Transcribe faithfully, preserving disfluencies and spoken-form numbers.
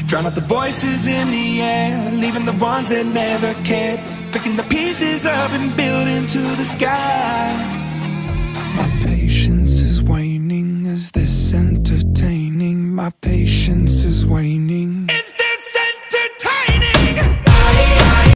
Drown out the voices in the air, leaving the ones that never cared. Picking the pieces up and building to the sky. My patience is waning. Is this entertaining? My patience is waning.